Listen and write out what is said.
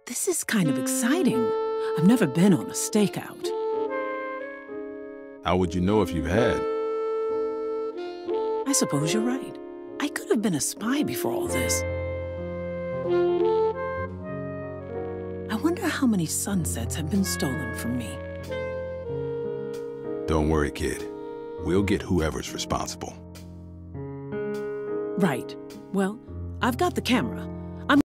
This is kind of exciting. I've never been on a stakeout. How would you know if you've had? I suppose you're right. I could have been a spy before all this. I wonder how many sunsets have been stolen from me. Don't worry, kid. We'll get whoever's responsible. Right. Well, I've got the camera.